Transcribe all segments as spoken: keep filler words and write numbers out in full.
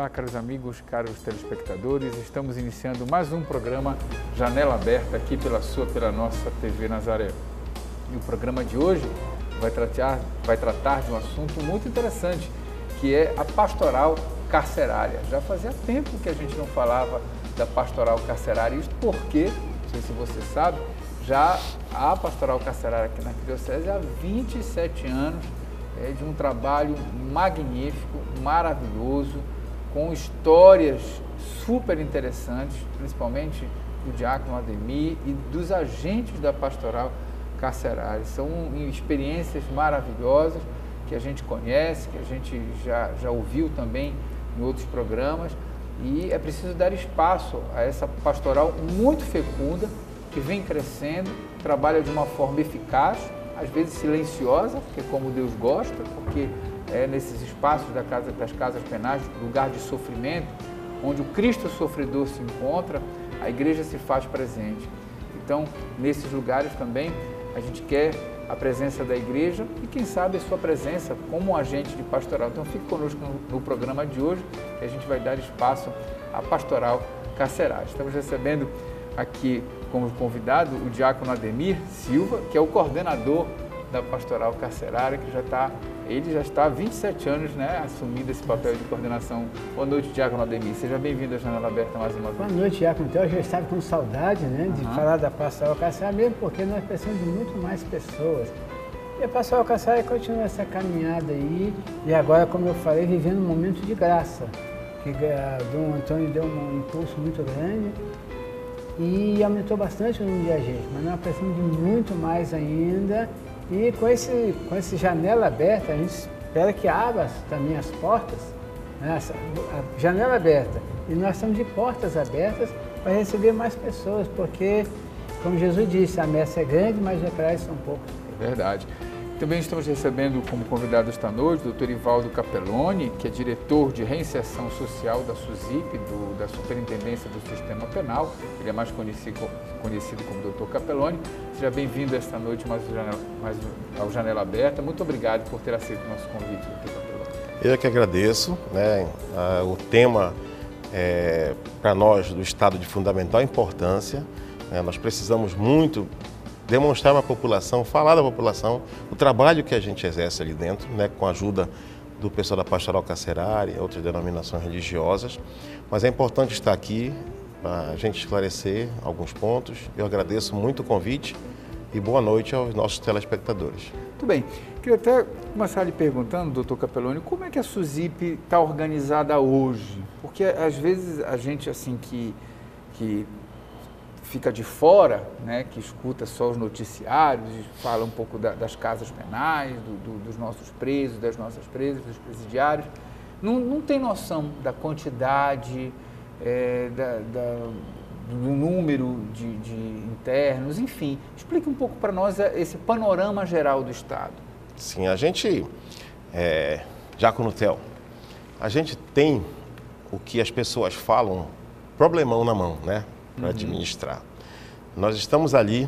Olá, caros amigos, caros telespectadores, estamos iniciando mais um programa Janela Aberta aqui pela sua, pela nossa T V Nazaré. E o programa de hoje vai tratar, vai tratar de um assunto muito interessante, que é a pastoral carcerária. Já fazia tempo que a gente não falava da pastoral carcerária, isso porque, não sei se você sabe, já a pastoral carcerária aqui na Arquidiocese há vinte e sete anos, é, de um trabalho magnífico, maravilhoso, com histórias super interessantes, principalmente do diácono Ademir e dos agentes da pastoral carcerária. São experiências maravilhosas que a gente conhece, que a gente já, já ouviu também em outros programas, e é preciso dar espaço a essa pastoral muito fecunda, que vem crescendo, trabalha de uma forma eficaz, às vezes silenciosa, que é como Deus gosta, porque é nesses espaços da casa, das casas penais, lugar de sofrimento, onde o Cristo sofredor se encontra, a igreja se faz presente. Então, nesses lugares também, a gente quer a presença da igreja e, quem sabe, a sua presença como agente de pastoral. Então, fique conosco no, no programa de hoje, que a gente vai dar espaço à pastoral carcerária. Estamos recebendo aqui como convidado o diácono Ademir Silva, que é o coordenador da pastoral carcerária, que já está, ele já está há vinte e sete anos, né, assumindo esse papel de coordenação. Boa noite, diácono Ademir. Seja bem-vindo à Janela Aberta mais uma vez. Boa noite, diácono. Então, eu já estava com saudade, né, de uhum. falar da pastoral carcerária, mesmo porque nós precisamos de muito mais pessoas. E a pastoral carcerária continua essa caminhada aí, e agora, como eu falei, vivendo um momento de graça, que o Dom Antônio deu um impulso muito grande, e aumentou bastante o número de agentes, mas nós precisamos de muito mais ainda, e com esse, com esse janela aberta, a gente espera que abra também as portas, né? A janela aberta, e nós estamos de portas abertas para receber mais pessoas, porque, como Jesus disse, a messe é grande, mas os operários são poucos. É verdade. Também estamos recebendo como convidado esta noite o doutor Ivaldo Capelloni, que é diretor de reinserção social da SUSIP, do, da Superintendência do Sistema Penal. Ele é mais conhecido, conhecido como doutor Capelloni. Seja bem-vindo esta noite mais, mais ao Janela Aberta. Muito obrigado por ter aceito o nosso convite, doutor Capelloni. Eu que agradeço, né? Ah, o tema é, para nós do Estado de fundamental importância. Né? Nós precisamos muito demonstrar para a população, falar da população, o trabalho que a gente exerce ali dentro, né, com a ajuda do pessoal da pastoral carcerária e outras denominações religiosas. Mas é importante estar aqui para a gente esclarecer alguns pontos. Eu agradeço muito o convite e boa noite aos nossos telespectadores. Muito bem. Queria até começar lhe perguntando, doutor Capelloni, como é que a SUSIP está organizada hoje? Porque às vezes a gente assim que, que fica de fora, né, que escuta só os noticiários, fala um pouco da, das casas penais, do, do, dos nossos presos, das nossas presas, dos presidiários, não, não tem noção da quantidade, é, da, da, do número de, de internos, enfim. Explique um pouco para nós esse panorama geral do Estado. Sim, a gente, é, diácono Theo, a gente tem o que as pessoas falam, problemão na mão, né? Para administrar. Nós estamos ali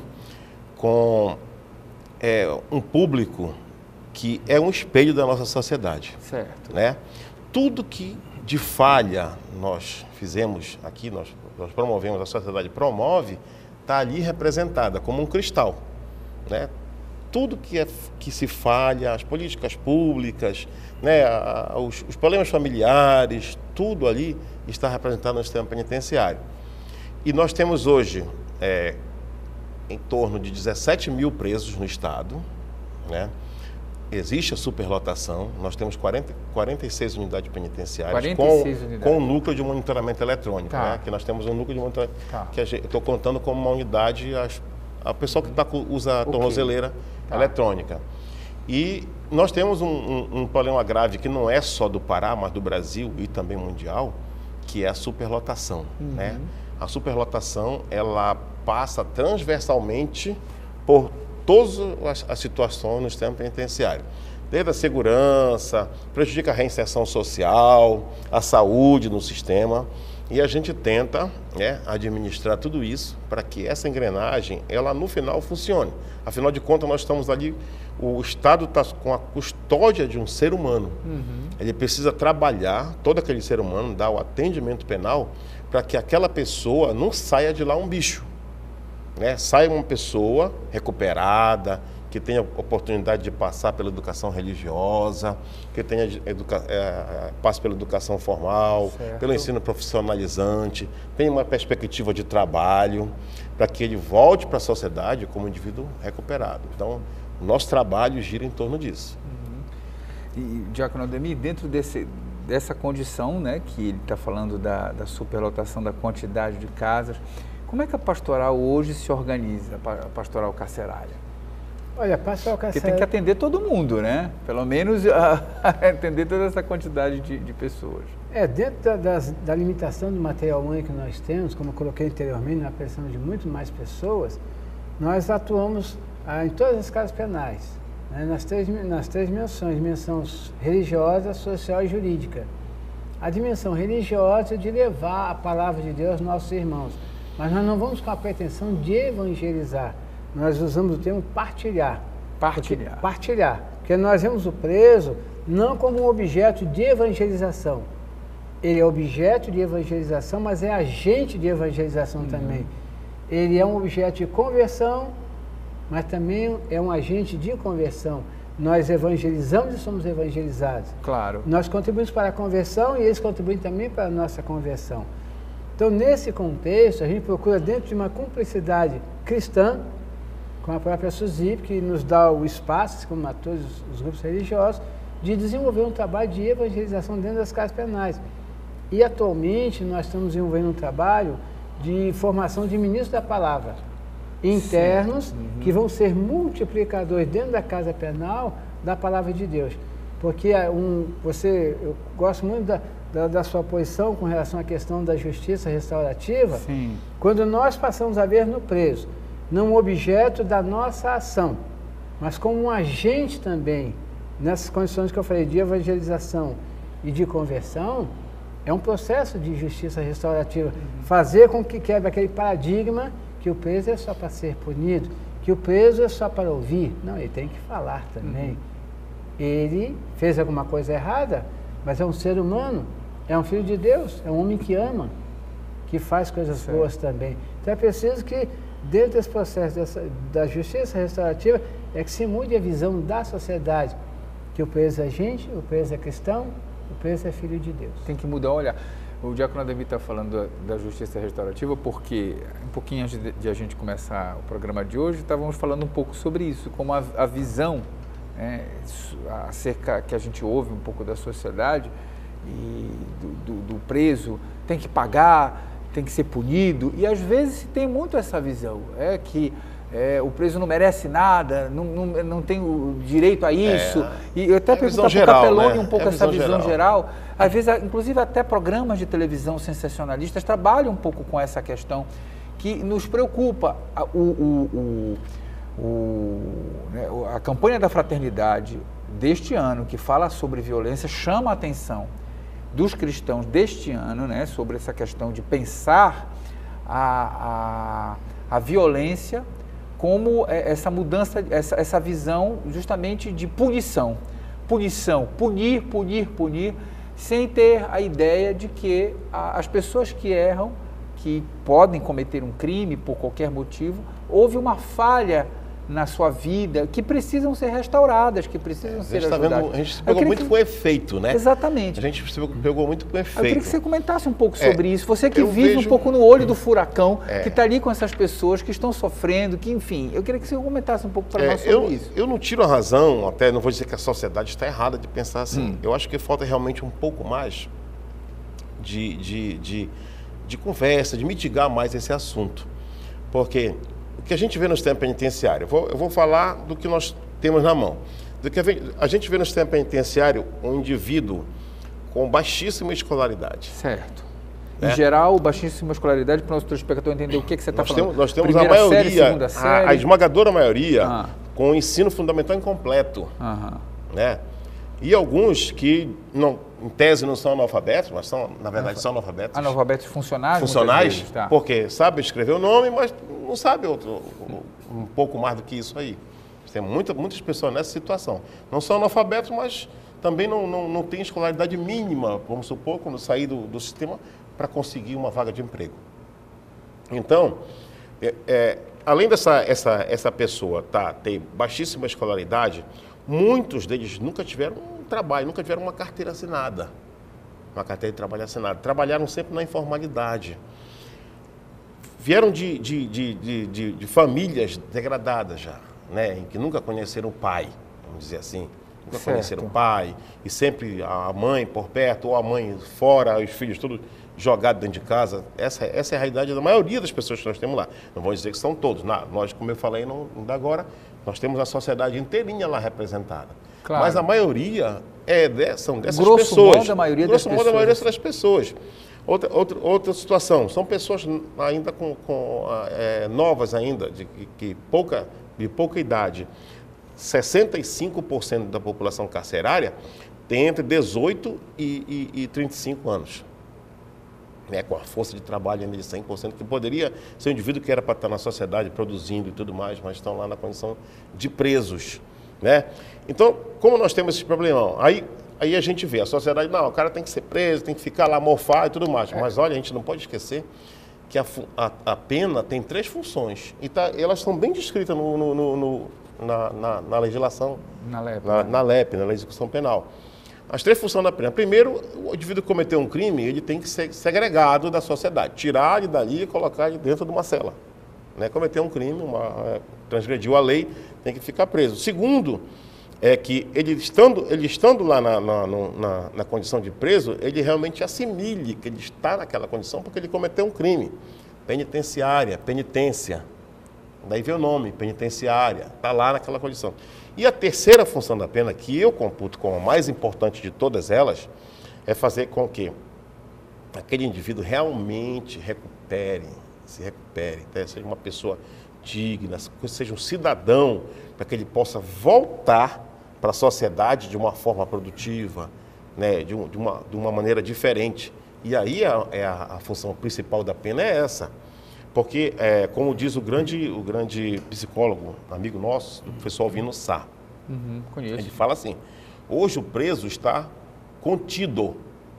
com é, um público que é um espelho da nossa sociedade. Certo. Né? Tudo que de falha nós fizemos aqui, nós, nós promovemos, a sociedade promove, está ali representada como um cristal. Né? Tudo que, é, que se falha, as políticas públicas, né, a, a, os, os problemas familiares, tudo ali está representado no sistema penitenciário. E nós temos hoje é, em torno de dezessete mil presos no estado, né? Existe a superlotação, nós temos quarenta, quarenta e seis unidades penitenciárias quarenta e seis com, unidades. com o núcleo de monitoramento eletrônico, tá. né? Que nós temos um núcleo de monitoramento, tá. Que a gente, eu estou contando como uma unidade, as, a pessoa que tá, usa a okay. tornozeleira tá. eletrônica. E nós temos um, um, um problema grave que não é só do Pará, mas do Brasil e também mundial, que é a superlotação, uhum. né? A superlotação, ela passa transversalmente por todas as, as situações no sistema penitenciário. Desde a segurança, prejudica a reinserção social, a saúde no sistema. E a gente tenta, né, administrar tudo isso para que essa engrenagem, ela no final funcione. Afinal de contas, nós estamos ali, o Estado está com a custódia de um ser humano. Uhum. Ele precisa trabalhar, todo aquele ser humano, dar o atendimento penal para que aquela pessoa não saia de lá um bicho. Né? Saia uma pessoa recuperada, que tenha oportunidade de passar pela educação religiosa, que tenha educa é, passe pela educação formal, certo. Pelo ensino profissionalizante, tenha uma perspectiva de trabalho, para que ele volte para a sociedade como indivíduo recuperado. Então, o nosso trabalho gira em torno disso. Uhum. E, Diácono Ademir, dentro desse, dessa condição, né, que ele está falando da, da superlotação da quantidade de casas, como é que a pastoral hoje se organiza, a pastoral carcerária? Olha, a pastoral carcerária... Porque tem que atender todo mundo, né? Pelo menos a, a atender toda essa quantidade de, de pessoas. É, dentro da, das, da limitação do material humano que nós temos, como eu coloquei anteriormente, na pressão de muito mais pessoas, nós atuamos ah, em todas as casas penais, né, nas, três, nas três dimensões, dimensão religiosa, social e jurídica. A dimensão religiosa é de levar a palavra de Deus aos nossos irmãos, mas nós não vamos com a pretensão de evangelizar. Nós usamos o termo partilhar. Partilhar. Porque, partilhar. Porque nós vemos o preso não como um objeto de evangelização. Ele é objeto de evangelização, mas é agente de evangelização uhum. também. Ele é um objeto de conversão, mas também é um agente de conversão. Nós evangelizamos e somos evangelizados. Claro. Nós contribuímos para a conversão e eles contribuem também para a nossa conversão. Então, nesse contexto, a gente procura, dentro de uma cumplicidade cristã, com a própria SUSIP, que nos dá o espaço, como a todos os grupos religiosos, de desenvolver um trabalho de evangelização dentro das casas penais. E, atualmente, nós estamos desenvolvendo um trabalho de formação de ministros da palavra, internos, uhum. que vão ser multiplicadores dentro da casa penal da palavra de Deus. Porque um, você, eu gosto muito da, da, da sua posição com relação à questão da justiça restaurativa. Sim. Quando nós passamos a ver no preso, não um objeto da nossa ação, mas como um agente também, nessas condições que eu falei, de evangelização e de conversão, é um processo de justiça restaurativa. Uhum. Fazer com que quebre aquele paradigma que o preso é só para ser punido, que o preso é só para ouvir. Não, ele tem que falar também. Uhum. Ele fez alguma coisa errada, mas é um ser humano, é um filho de Deus, é um homem que ama, que faz coisas certo. Boas também. Então é preciso que, dentro desse processo dessa, da justiça restaurativa, é que se mude a visão da sociedade, que o preso é gente, o preso é cristão, o preso é filho de Deus. Tem que mudar o olhar. O Diácono Ademir está falando da, da justiça restaurativa porque, um pouquinho antes de, de a gente começar o programa de hoje, estávamos falando um pouco sobre isso, como a, a visão é, acerca que a gente ouve um pouco da sociedade e do, do, do preso, tem que pagar, tem que ser punido, e às vezes tem muito essa visão, é que é, o preso não merece nada, não, não, não tem o direito a isso, é, e eu até é pergunto para o Capelone, né? um pouco é essa visão geral. geral, às vezes, inclusive até programas de televisão sensacionalistas trabalham um pouco com essa questão, que nos preocupa. O, o, o, o, né, a campanha da fraternidade deste ano, que fala sobre violência, chama a atenção dos cristãos deste ano, né, sobre essa questão de pensar a, a, a violência como essa mudança, essa, essa visão justamente de punição. Punição, punir, punir, punir, sem ter a ideia de que a, as pessoas que erram, que podem cometer um crime por qualquer motivo, houve uma falha na sua vida, que precisam ser restauradas, que precisam é, ser tá ajudadas. Vendo, a gente se pegou muito que... com o efeito, né? Exatamente. A gente se pegou muito com o efeito. Eu queria que você comentasse um pouco sobre é, isso. Você que vive vejo... um pouco no olho do furacão, é. que está ali com essas pessoas que estão sofrendo, que enfim, eu queria que você comentasse um pouco para é, nós sobre eu, isso. Eu não tiro a razão, até não vou dizer que a sociedade está errada de pensar assim. Hum. Eu acho que falta realmente um pouco mais de, de, de, de conversa, de mitigar mais esse assunto. Porque o que a gente vê no sistema penitenciário, eu vou, eu vou falar do que nós temos na mão. Do que a gente vê no sistema penitenciário um indivíduo com baixíssima escolaridade. Certo. Em é. geral, baixíssima escolaridade, para o nosso telespectador entender o que, que você está falando. Temos, nós temos Primeira a maioria, série, segunda série. A, a esmagadora maioria, ah. com o ensino fundamental incompleto. Aham. Né? E alguns que, não, em tese, não são analfabetos, mas são, na verdade, são analfabetos. Analfabetos funcionais? Funcionais, vezes, tá. Porque sabe escrever o nome, mas não sabe outro, um pouco mais do que isso aí. Tem muita, muitas pessoas nessa situação. Não são analfabetos, mas também não, não, não têm escolaridade mínima, vamos supor, quando sair do, do sistema, para conseguir uma vaga de emprego. Então, é, é, além dessa essa, essa pessoa tá, ter baixíssima escolaridade, muitos deles nunca tiveram um trabalho, nunca tiveram uma carteira assinada, uma carteira de trabalho assinada. Trabalharam sempre na informalidade. Vieram de, de, de, de, de, de famílias degradadas já, né, em que nunca conheceram o pai, vamos dizer assim. Nunca Certo. conheceram o pai, e sempre a mãe por perto, ou a mãe fora, os filhos tudo jogado dentro de casa. Essa, essa é a realidade da maioria das pessoas que nós temos lá. Não vou dizer que são todos. Não, nós, como eu falei não, ainda agora, nós temos a sociedade inteirinha lá representada. Claro. Mas a maioria é de, são dessas Grosso pessoas. modo, a maioria Grosso das modo, a maioria pessoas. das pessoas. Outra, outra, outra situação, são pessoas ainda com, com, é, novas ainda, de, que pouca, de pouca idade. sessenta e cinco por cento da população carcerária tem entre dezoito e, e, e trinta e cinco anos. Né, com a força de trabalho ainda de cem por cento, que poderia ser um indivíduo que era para estar na sociedade produzindo e tudo mais, mas estão lá na condição de presos. Né? Então, como nós temos esse problemão, aí, aí a gente vê, a sociedade, não, o cara tem que ser preso, tem que ficar lá morfar e tudo mais, é. Mas olha, a gente não pode esquecer que a, a, a pena tem três funções, e tá, elas são bem descritas no, no, no, no, na, na, na legislação, na LEP, na, né? na LEP, na Lei de Execução Penal. As três funções da pena. Primeiro, o indivíduo que cometeu um crime, ele tem que ser segregado da sociedade. Tirar ele dali e colocar ele dentro de uma cela. Né? Cometeu um crime, uma, transgrediu a lei, tem que ficar preso. Segundo, é que ele estando, ele estando lá na, na, na, na condição de preso, ele realmente assimile que ele está naquela condição porque ele cometeu um crime. Penitenciária, penitência. Daí vem o nome, penitenciária, está lá naquela condição. E a terceira função da pena, que eu computo como a mais importante de todas elas, é fazer com que aquele indivíduo realmente recupere, se recupere, né? Seja uma pessoa digna, seja um cidadão, para que ele possa voltar para a sociedade de uma forma produtiva, né? de, um, de, uma, de uma maneira diferente. E aí a, é a, a função principal da pena é essa. Porque, é, como diz o grande, o grande psicólogo, amigo nosso, o professor Alvino Sá, Uhum, conheço. ele fala assim, hoje o preso está contido,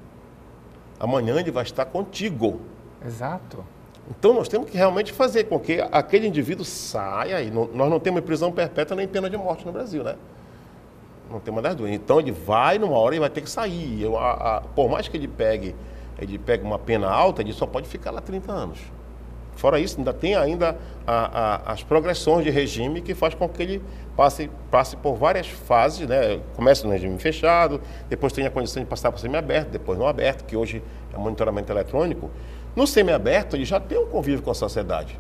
amanhã ele vai estar contigo. Exato. Então nós temos que realmente fazer com que aquele indivíduo saia, e não, nós não temos prisão perpétua nem pena de morte no Brasil, né? Não tem uma das duas. Então ele vai, numa hora ele vai ter que sair. Eu, a, a, por mais que ele pegue, ele pegue uma pena alta, ele só pode ficar lá trinta anos. Fora isso, ainda tem ainda a, a, as progressões de regime que faz com que ele passe, passe por várias fases, né? Começa no regime fechado, depois tem a condição de passar para o semiaberto, depois no aberto, que hoje é monitoramento eletrônico. No semiaberto, ele já tem um convívio com a sociedade.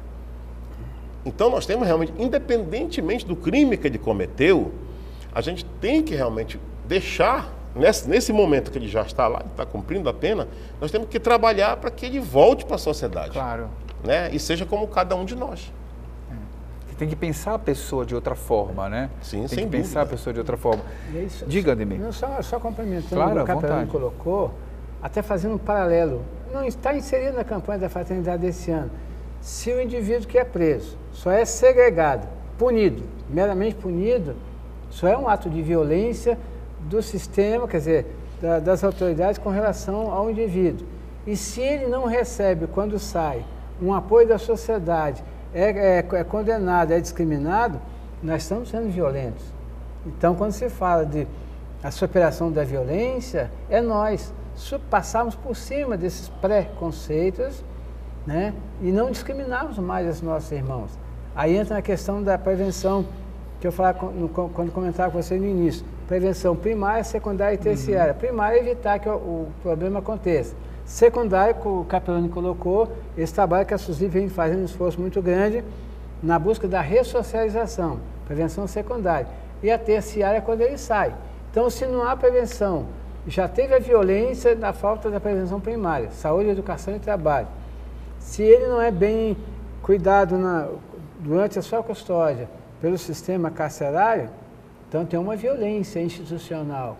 Então, nós temos realmente, independentemente do crime que ele cometeu, a gente tem que realmente deixar, nesse, nesse momento que ele já está lá, está cumprindo a pena, nós temos que trabalhar para que ele volte para a sociedade. Claro. Né? E seja como cada um de nós. Você tem que pensar a pessoa de outra forma, né? Sim, tem sem que pensar dúvida. a pessoa de outra forma. E é isso, Diga, Ademir. Não, só, só complementando Claro, o que à o Capelano vontade. colocou, até fazendo um paralelo. Não está inserido na campanha da fraternidade desse ano. Se o indivíduo que é preso só é segregado, punido, meramente punido, só é um ato de violência do sistema, quer dizer, da, das autoridades com relação ao indivíduo. E se ele não recebe, quando sai, um apoio da sociedade, é, é, é condenado, é discriminado, nós estamos sendo violentos. Então, quando se fala de a superação da violência, é nós passarmos por cima desses preconceitos, né, e não discriminarmos mais os nossos irmãos. Aí entra na questão da prevenção, que eu falava no, quando comentava com você no início, prevenção primária, secundária e terciária. Uhum. Primária é evitar que o, o problema aconteça. Secundário, que o Capelano colocou, esse trabalho que a SUSI vem fazendo um esforço muito grande na busca da ressocialização, prevenção secundária. E a terciária é quando ele sai. Então, se não há prevenção, já teve a violência na falta da prevenção primária, saúde, educação e trabalho. Se ele não é bem cuidado na, durante a sua custódia pelo sistema carcerário, então tem uma violência institucional.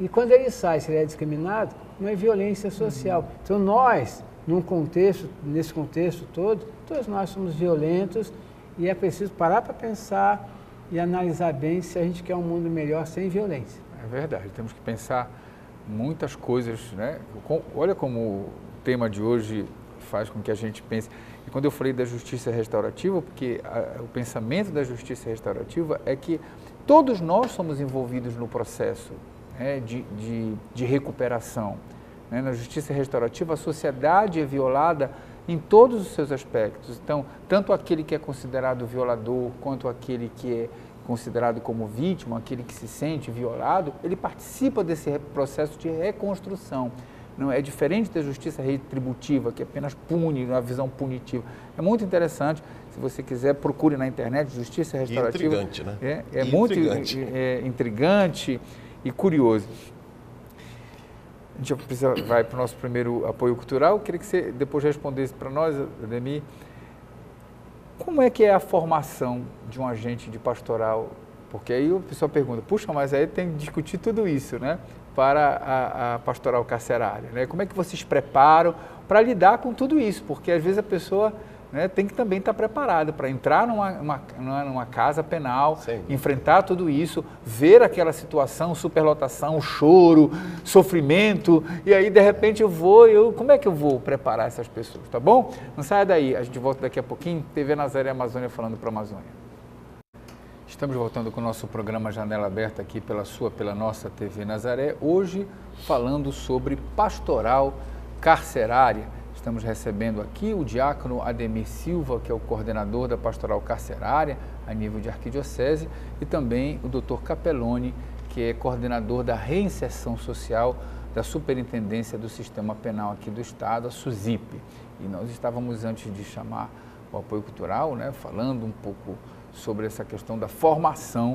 E quando ele sai, se ele é discriminado, não é violência social. Uhum. Então nós, num contexto, nesse contexto todo, todos nós somos violentos e é preciso parar para pensar e analisar bem se a gente quer um mundo melhor sem violência. É verdade, temos que pensar muitas coisas, né? Olha como o tema de hoje faz com que a gente pense. E quando eu falei da justiça restaurativa, porque a, o pensamento da justiça restaurativa é que todos nós somos envolvidos no processo, né, de, de, de recuperação. Né? Na justiça restaurativa, a sociedade é violada em todos os seus aspectos. Então, tanto aquele que é considerado violador, quanto aquele que é considerado como vítima, aquele que se sente violado, ele participa desse processo de reconstrução. Não é diferente da justiça retributiva, que apenas pune, uma visão punitiva. É muito interessante, se você quiser, procure na internet, justiça restaurativa. Intrigante, né? É, é muito é, intrigante e curioso. A gente precisa, vai para o nosso primeiro apoio cultural. Eu queria que você depois respondesse para nós, Ademir, como é que é a formação de um agente de pastoral? Porque aí o pessoal pergunta, puxa, mas aí tem que discutir tudo isso, né? Para a, a pastoral carcerária, né? Como é que vocês preparam para lidar com tudo isso? Porque às vezes a pessoa, né, tem que também estar preparada para entrar numa, uma, numa casa penal, sim, enfrentar tudo isso, ver aquela situação, superlotação, choro, sofrimento, e aí de repente eu vou, eu, como é que eu vou preparar essas pessoas, tá bom? Não saia daí, a gente volta daqui a pouquinho, T V Nazaré Amazônia falando para a Amazônia. Estamos voltando com o nosso programa Janela Aberta aqui pela sua, pela nossa T V Nazaré, hoje falando sobre pastoral carcerária. Estamos recebendo aqui o diácono Ademir Silva, que é o coordenador da pastoral carcerária a nível de arquidiocese, e também o doutor Capelloni, que é coordenador da reinserção social da Superintendência do Sistema Penal aqui do Estado, a SUSIP. E nós estávamos, antes de chamar o apoio cultural, né, falando um pouco sobre essa questão da formação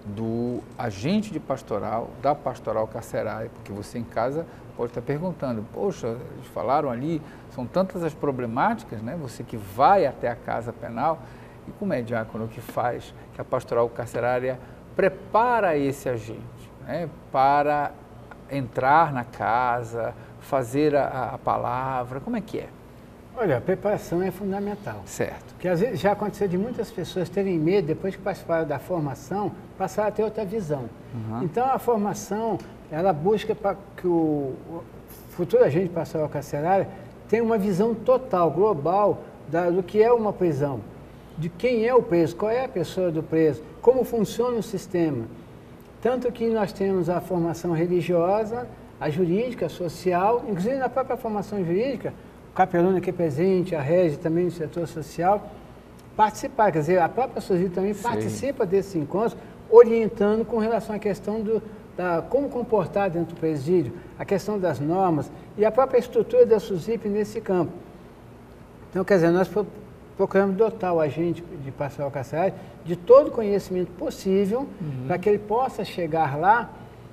do agente de pastoral, da pastoral carcerária, porque você em casa pode estar perguntando, poxa, eles falaram ali, são tantas as problemáticas, né? Você que vai até a casa penal, e como é, diácono, que faz que a pastoral carcerária prepara esse agente, né, para entrar na casa, fazer a, a palavra, como é que é? Olha, a preparação é fundamental. Certo. Porque às vezes já aconteceu de muitas pessoas terem medo, depois que participaram da formação, passar a ter outra visão. Uhum. Então a formação, ela busca para que o futuro agente pastoral carcerária tenha uma visão total, global, da, do que é uma prisão, de quem é o preso, qual é a pessoa do preso, como funciona o sistema. Tanto que nós temos a formação religiosa, a jurídica, a social, inclusive na própria formação jurídica, o Capelloni aqui presente, a Regi também do setor social, participar, quer dizer, a própria SUSIP também Sim. participa desse encontro, orientando com relação à questão do, da como comportar dentro do presídio, a questão das normas e a própria estrutura da SUSIP nesse campo. Então, quer dizer, nós procuramos dotar o agente de pastoral carcerária de todo o conhecimento possível uhum. para que ele possa chegar lá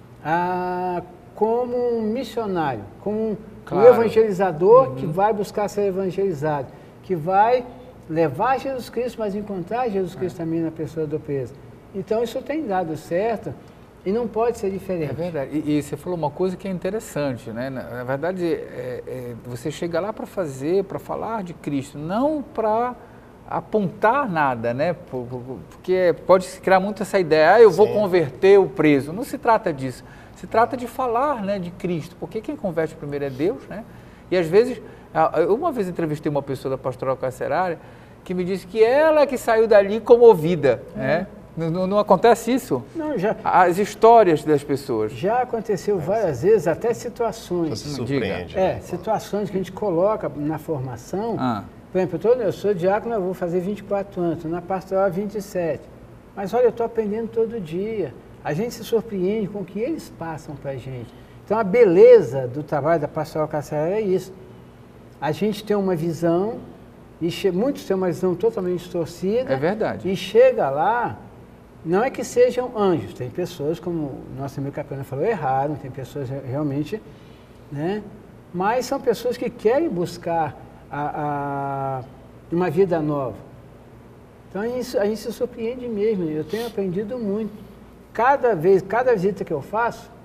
a, como um missionário, como um Claro. O evangelizador uhum. que vai buscar ser evangelizado, que vai levar Jesus Cristo, mas encontrar Jesus Cristo é. também na pessoa do preso. Então, isso tem dado certo e não pode ser diferente. É verdade. E, e você falou uma coisa que é interessante, né? Na, na verdade, é, é, você chega lá para fazer, para falar de Cristo, não para apontar nada, né? Porque pode se criar muito essa ideia, ah, eu vou Sim. converter o preso. Não se trata disso. Se trata de falar, né, de Cristo, porque quem converte primeiro é Deus, né? E às vezes, eu uma vez entrevistei uma pessoa da pastoral carcerária que me disse que ela é que saiu dali comovida, é. né? Não, não acontece isso? Não, já. As histórias das pessoas. Já aconteceu várias vezes, até situações. Você se surpreende. É, situações que a gente coloca na formação. Ah. Por exemplo, eu, tô, eu sou diácono, eu vou fazer vinte e quatro anos, na pastoral vinte e sete. Mas olha, eu estou aprendendo todo dia. A gente se surpreende com o que eles passam para a gente. Então, a beleza do trabalho da pastoral carcerária é isso. A gente tem uma visão, e muitos têm uma visão totalmente distorcida. É verdade. E chega lá, não é que sejam anjos. Tem pessoas, como o nosso amigo Capelloni falou, erraram, tem pessoas realmente, né? Mas são pessoas que querem buscar a, a, uma vida nova. Então, isso, a gente se surpreende mesmo. Eu tenho aprendido muito. Cada vez, cada visita que eu faço,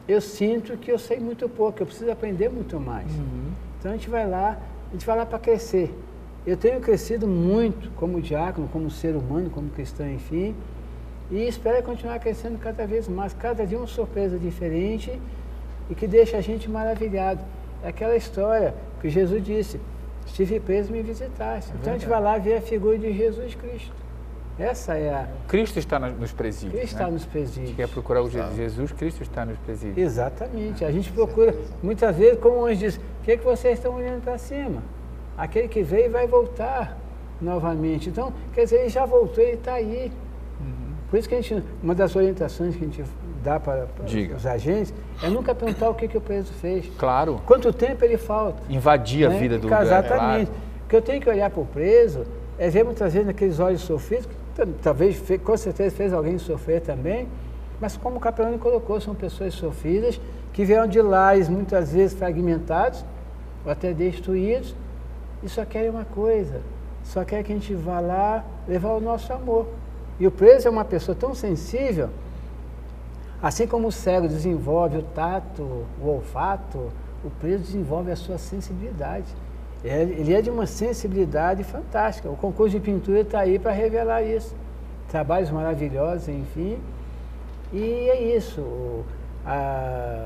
eu sinto que eu sei muito pouco, eu preciso aprender muito mais. Uhum. Então a gente vai lá, a gente vai lá para crescer. Eu tenho crescido muito como diácono, como ser humano, como cristão, enfim, e espero continuar crescendo cada vez mais, cada dia uma surpresa diferente e que deixa a gente maravilhado. É aquela história que Jesus disse, estive preso e me visitaste. É então a gente vai lá ver a figura de Jesus Cristo. Essa é a... Cristo está nos presídios. Cristo né? está nos presídios. A gente quer procurar o Jesus, Jesus, Cristo está nos presídios. Exatamente. A gente procura, muitas vezes, como o anjo diz, o que, é que vocês estão olhando para cima? Aquele que veio vai voltar novamente. Então, quer dizer, ele já voltou, ele está aí. Uhum. Por isso que a gente, uma das orientações que a gente dá para, para os agentes é nunca perguntar o que, que o preso fez. Claro. Quanto tempo ele falta. Invadir né? a vida do lugar. Exatamente. Claro. O que eu tenho que olhar para o preso é ver muitas vezes naqueles olhos sofridos, que talvez, com certeza, fez alguém sofrer também, mas como o Capelone colocou, são pessoas sofridas, que vieram de lares muitas vezes fragmentados, ou até destruídos, e só querem uma coisa, só querem que a gente vá lá levar o nosso amor. E o preso é uma pessoa tão sensível, assim como o cego desenvolve o tato, o olfato, o preso desenvolve a sua sensibilidade. Ele é de uma sensibilidade fantástica. O concurso de pintura está aí para revelar isso. Trabalhos maravilhosos, enfim. E é isso. A,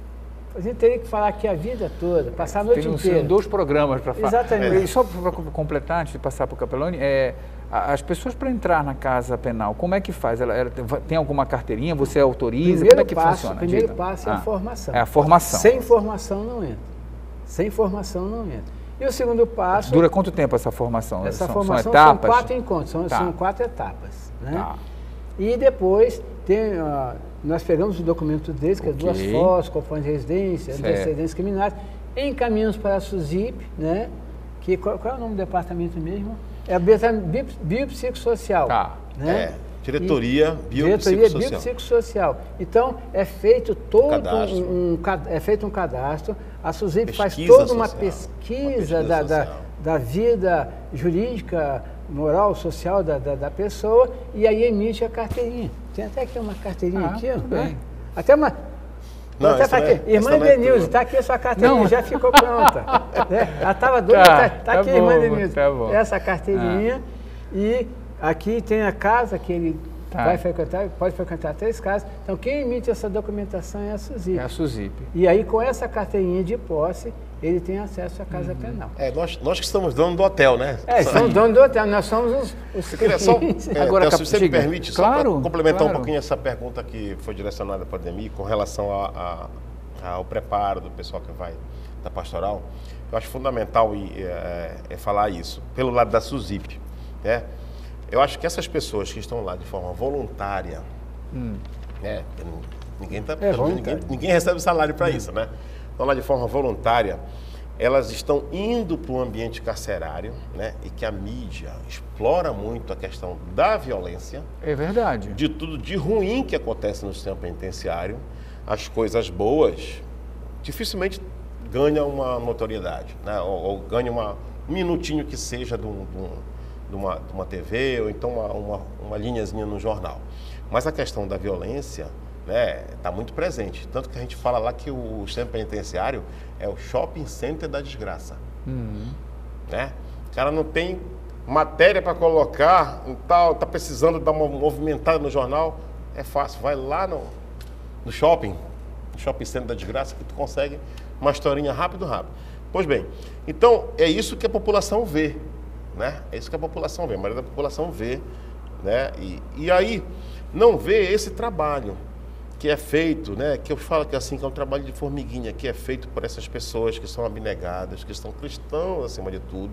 a gente teria que falar aqui a vida toda, passar a noite Tem inteira. dois programas para falar. Exatamente. E só para completar, antes de passar para o Capelone, é, as pessoas para entrar na casa penal, como é que faz? Ela, ela tem alguma carteirinha? Você autoriza? Primeiro como é que passo, funciona? O primeiro Diga. passo é ah, a formação. É a formação. Sem formação não entra. Sem formação não entra. E o segundo passo... Dura quanto tempo essa formação? Essa são, formação são etapas? são quatro encontros, são, tá. são quatro etapas. Né? Tá. E depois, tem, uh, nós pegamos o documento deles, que okay. é duas fotos, conforme de residência, antecedentes criminais, encaminhamos para a SUSIP, né? que, qual, qual é o nome do departamento mesmo? É a biopsicossocial. Tá. Né? É. Diretoria Biopsicossocial. Diretoria Biopsicossocial. Então, é feito todo um, um, é feito um cadastro, a SUSIP faz toda uma social. pesquisa, uma pesquisa da, da, da vida jurídica, moral, social da, da, da pessoa, e aí emite a carteirinha. Tem até aqui uma carteirinha ah, aqui, ó. Né? Até uma... Não, até tá aqui. É, Irmã Denilze, está aqui a sua carteirinha, não. já ficou pronta. né? Ela estava doida, está tá, tá aqui, bom, Irmã Denilze. Tá essa carteirinha, ah. e aqui tem a casa que ele tá. vai frequentar, pode frequentar três casas. Então, quem emite essa documentação é a SUSIP. É a SUSIP. E aí, com essa carteirinha de posse, ele tem acesso à casa uhum. penal. É, nós, nós que estamos dono do hotel, né? É, somos donos do hotel, nós somos os, os clientes. Só, é, Agora, se você me permite, claro, só complementar claro. um pouquinho essa pergunta que foi direcionada para a Ademir, com relação a, a, ao preparo do pessoal que vai da pastoral, eu acho fundamental e, é, é falar isso, pelo lado da SUSIP, né? Eu acho que essas pessoas que estão lá de forma voluntária, hum. né? ninguém, tá, é ninguém, ninguém recebe salário para isso, né? Estão lá de forma voluntária, elas estão indo para o ambiente carcerário, né? E que a mídia explora muito a questão da violência. É verdade. De tudo de ruim que acontece no sistema penitenciário, as coisas boas dificilmente ganham uma notoriedade, né? Ou, ou ganham uma, um minutinho que seja de um, de um De uma, de uma T V ou então uma, uma, uma linhazinha no jornal. Mas a questão da violência está, né, muito presente. Tanto que a gente fala lá que o sistema penitenciário é o shopping center da desgraça. Uhum. Né? O cara não tem matéria para colocar, está tá precisando dar uma movimentada no jornal, é fácil, vai lá no, no shopping, no shopping center da desgraça, que tu consegue uma historinha rápido, rápido. Pois bem, então é isso que a população vê. Né? É isso que a população vê, a maioria da população vê, né? e, e aí não vê esse trabalho que é feito, né? Que eu falo que, assim, que é um trabalho de formiguinha, que é feito por essas pessoas que são abnegadas, que são cristãos acima de tudo,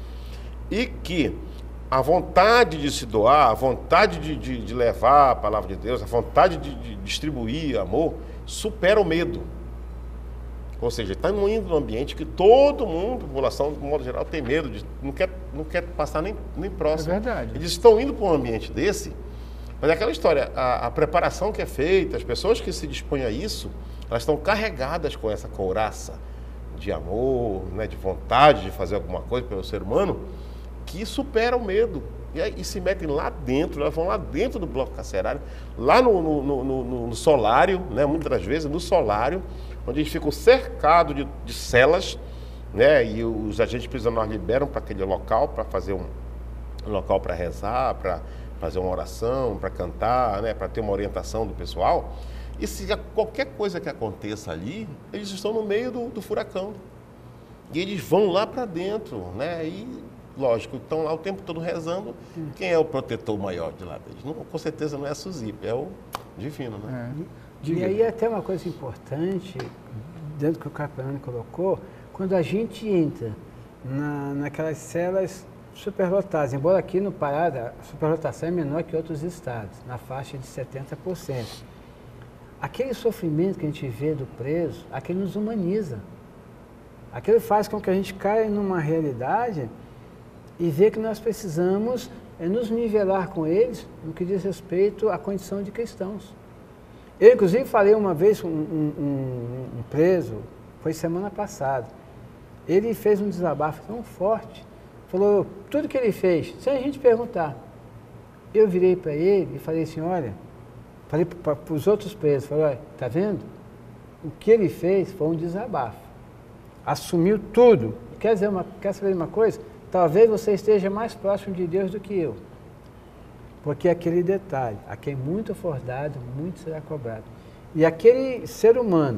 e que a vontade de se doar, a vontade de, de, de levar a palavra de Deus, a vontade de, de distribuir amor, supera o medo. Ou seja, está indo num ambiente que todo mundo, a população, de modo geral, tem medo, de, não, quer, não quer passar nem, nem próximo. É verdade. Eles estão indo para um ambiente desse, mas é aquela história, a, a preparação que é feita, as pessoas que se dispõem a isso, elas estão carregadas com essa couraça de amor, né, de vontade de fazer alguma coisa pelo ser humano, que supera o medo. E, aí, e se metem lá dentro, elas vão lá dentro do bloco carcerário, lá no, no, no, no, no solário, né, muitas das vezes no solário, onde eles ficam cercados de, de celas, né, e os agentes prisionais liberam para aquele local, para fazer um, um local para rezar, para fazer uma oração, para cantar, né, para ter uma orientação do pessoal. E se qualquer coisa que aconteça ali, eles estão no meio do, do furacão. E eles vão lá para dentro, né? E, lógico, estão lá o tempo todo rezando. Quem é o protetor maior de lá deles? Não, com certeza não é a SUSIP, é o divino, né? É. E aí até uma coisa importante, dentro do que o Capelani colocou, quando a gente entra na, naquelas celas superlotadas, embora aqui no Pará a superlotação é menor que outros estados, na faixa de setenta por cento. Aquele sofrimento que a gente vê do preso, aquele nos humaniza. Aquilo faz com que a gente caia numa realidade e vê que nós precisamos é, nos nivelar com eles no que diz respeito à condição de cristãos. Eu, inclusive, falei uma vez com um, um, um preso, foi semana passada, ele fez um desabafo tão forte, falou tudo que ele fez, sem a gente perguntar. Eu virei para ele e falei assim, olha, falei para os outros presos, falei, olha, tá vendo? O que ele fez foi um desabafo. Assumiu tudo. Quer dizer uma, quer saber uma coisa? Talvez você esteja mais próximo de Deus do que eu. Porque aquele detalhe, a quem muito for dado, muito será cobrado. E aquele ser humano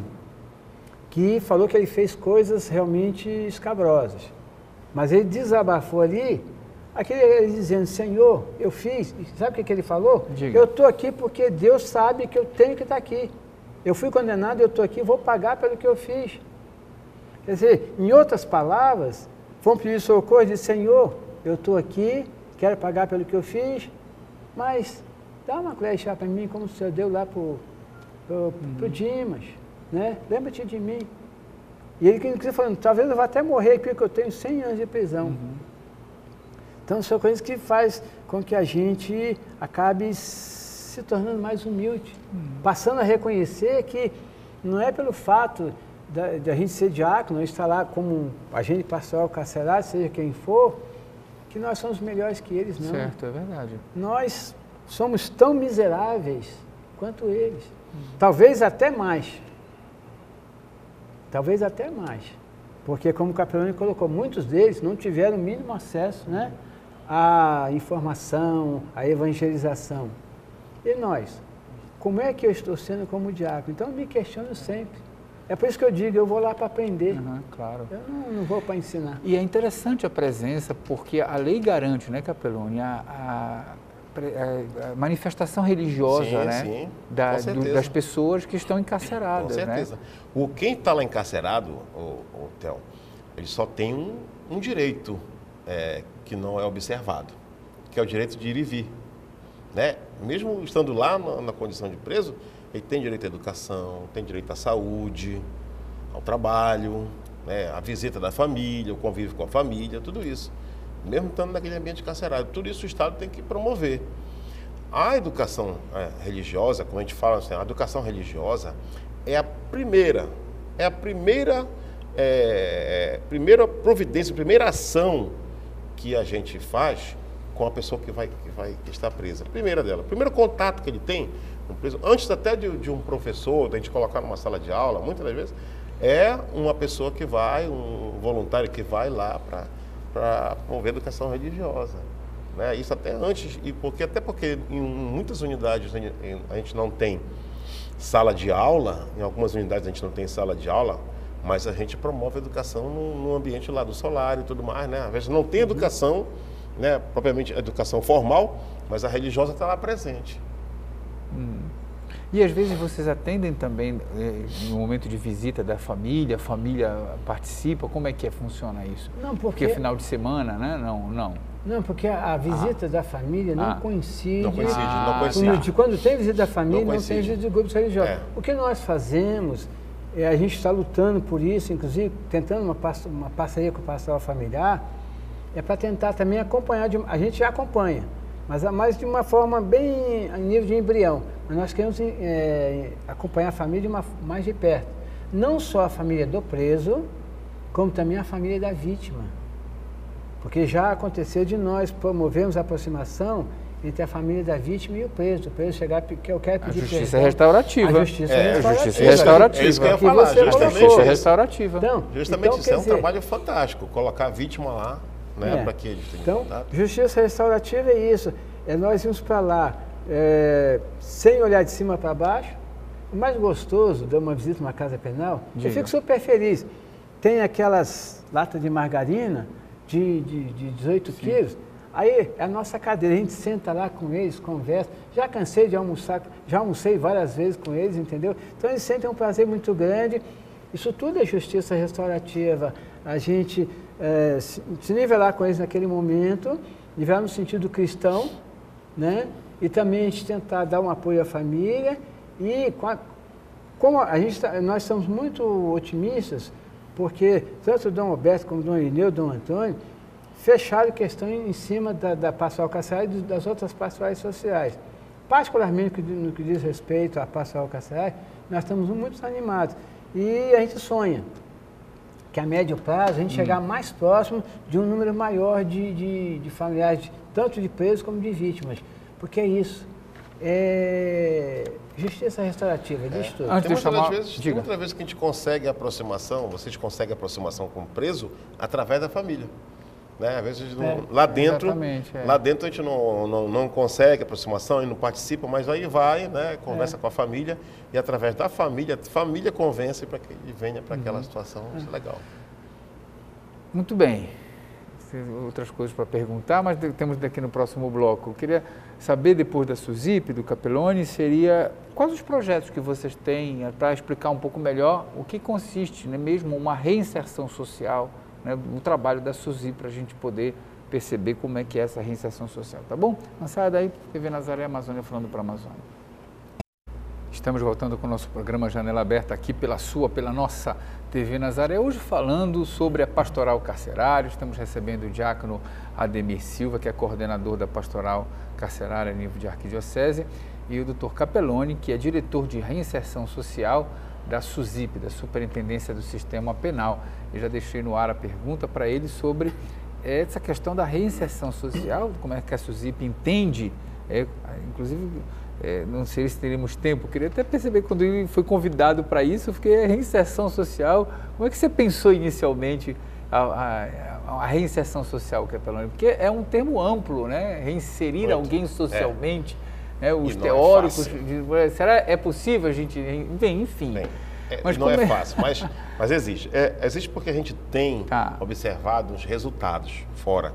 que falou que ele fez coisas realmente escabrosas, mas ele desabafou ali, aquele ele dizendo, Senhor, eu fiz, sabe o que, que ele falou? Diga. Eu estou aqui porque Deus sabe que eu tenho que estar aqui. Eu fui condenado, eu estou aqui, vou pagar pelo que eu fiz. Quer dizer, em outras palavras, vão pedir socorro e dizer, Senhor, eu estou aqui, quero pagar pelo que eu fiz, mas dá uma colher de chá para mim, como o Senhor deu lá para o uhum. Dimas, né? Lembra-te de mim. E ele, inclusive, falando, talvez eu vá até morrer aqui, porque eu tenho cem anos de prisão. Uhum. Então, são coisas que faz com que a gente acabe se tornando mais humilde, uhum. passando a reconhecer que não é pelo fato Da, de a gente ser diácono, estar lá como agente pastoral carcerário, seja quem for, que nós somos melhores que eles, não. Certo, é verdade. Nós somos tão miseráveis quanto eles. Hum. Talvez até mais. Talvez até mais. Porque, como o Capelani colocou, muitos deles não tiveram o mínimo acesso, né, à informação, à evangelização. E nós? Como é que eu estou sendo como diácono? Então, eu me questiono sempre. É por isso que eu digo, eu vou lá para aprender. Uhum, claro. Eu não, não vou para ensinar. E é interessante a presença, porque a lei garante, né, Capeloni, a, a, a manifestação religiosa, sim, né, sim, da, do, das pessoas que estão encarceradas. Com certeza. Né? O, quem está lá encarcerado, o, o Theo, ele só tem um, um direito é, que não é observado, que é o direito de ir e vir. Né? Mesmo estando lá na, na condição de preso, ele tem direito à educação, tem direito à saúde, ao trabalho, né, à visita da família, o convívio com a família, tudo isso. Mesmo estando naquele ambiente carcerário, tudo isso o Estado tem que promover. A educação é, religiosa, como a gente fala assim, a educação religiosa é a primeira, é a primeira, é, primeira providência, a primeira ação que a gente faz com a pessoa que vai, que vai que está presa. A primeira dela, o primeiro contato que ele tem, antes até de, de um professor, da gente colocar numa sala de aula, muitas das vezes, é uma pessoa que vai, um voluntário que vai lá para promover educação religiosa. Né? Isso até antes, e porque, até porque em muitas unidades a gente não tem sala de aula, em algumas unidades a gente não tem sala de aula, mas a gente promove a educação no, no ambiente lá do solário e tudo mais, né? Às vezes não tem educação, né, propriamente educação formal, mas a religiosa está lá presente. Hum. E às vezes vocês atendem também eh, no momento de visita da família, a família participa, como é que é, funciona isso? Não, porque... porque final de semana, né? Não, não. Não, porque a visita ah. da família não ah. coincide. Não coincide, ah, não coincide. De quando tem visita da família, não, não tem visita de grupos religiosos. É. O que nós fazemos, é, a gente está lutando por isso, inclusive tentando uma, uma parceria com o pastoral familiar, é para tentar também acompanhar, de, a gente já acompanha, mas mais de uma forma bem a nível de embrião. Mas nós queremos é, acompanhar a família de uma, mais de perto. Não só a família do preso, como também a família da vítima. Porque já aconteceu de nós promovermos a aproximação entre a família da vítima e o preso. O preso chegar, que eu quero pedir a justiça perdão. restaurativa. A justiça é, restaurativa. A justiça restaurativa. É isso que eu ia Que falar. você Justamente, colocou. restaurativa. Então, justamente então, isso é um dizer, trabalho fantástico. Colocar a vítima lá, né, é. para que eles tenham Então, contato. justiça restaurativa é isso. É nós irmos para lá é, sem olhar de cima para baixo. O mais gostoso de uma visita a uma casa penal, Diga. eu fico super feliz. Tem aquelas latas de margarina de, de, de dezoito quilos. Aí é a nossa cadeira, a gente senta lá com eles, conversa. Já cansei de almoçar, já almocei várias vezes com eles, entendeu? Então eles sentem um prazer muito grande. Isso tudo é justiça restaurativa. A gente é, se, se nivelar com eles naquele momento, nivelar no sentido cristão, né? E também a gente tentar dar um apoio à família. E com a, como a gente tá, nós estamos muito otimistas, porque tanto o Dom Roberto como o Dom Irineu, o Dom Antônio, fecharam questão em cima da, da pastoral carcerária e das outras pastorais sociais. Particularmente no que diz respeito à pastoral carcerária, nós estamos muito animados. E a gente sonha que a médio prazo a gente hum. chegar mais próximo de um número maior de, de, de familiares, de, tanto de presos como de vítimas. Porque é isso. É justiça restaurativa, diz tudo. Antes Tem de muitas chamar, vezes, tem muitas vezes que a gente consegue aproximação, vocês conseguem aproximação com o preso através da família. Né? Às vezes não, É, lá dentro, é. lá dentro a gente não, não, não consegue aproximação e não participa, mas aí vai, né, conversa É. com a família e através da família, a família convence para que ele venha para aquela Uhum. situação. Isso é legal. Muito bem. Tem outras coisas para perguntar, mas temos daqui no próximo bloco. Eu queria saber, depois da SUSIP, do Capelloni, seria quais os projetos que vocês têm para explicar um pouco melhor o que consiste, né, mesmo uma reinserção social, né, o trabalho da SUSIP, para a gente poder perceber como é que é essa reinserção social, tá bom? Não saia daí, T V Nazaré Amazônia falando para a Amazônia. Estamos voltando com o nosso programa Janela Aberta aqui pela sua, pela nossa T V Nazaré, hoje falando sobre a pastoral carcerária. Estamos recebendo o diácono Ademir Silva, que é coordenador da pastoral carcerária a nível de arquidiocese, e o doutor Capelloni, que é diretor de reinserção social da SUSIP, da Superintendência do Sistema Penal. Eu já deixei no ar a pergunta para ele sobre essa questão da reinserção social, como é que a SUSIP entende, é, inclusive... É, não sei se teríamos tempo, queria até perceber quando ele foi convidado para isso, eu fiquei a reinserção social. Como é que você pensou inicialmente a, a, a reinserção social, Capelloni? Porque é um termo amplo, né? Reinserir Muito. alguém socialmente, é. né? Os e teóricos, não é de, será é possível a gente, bem, enfim. Bem, é, mas não é, é fácil, mas, mas existe. É, existe porque a gente tem tá. observado os resultados fora.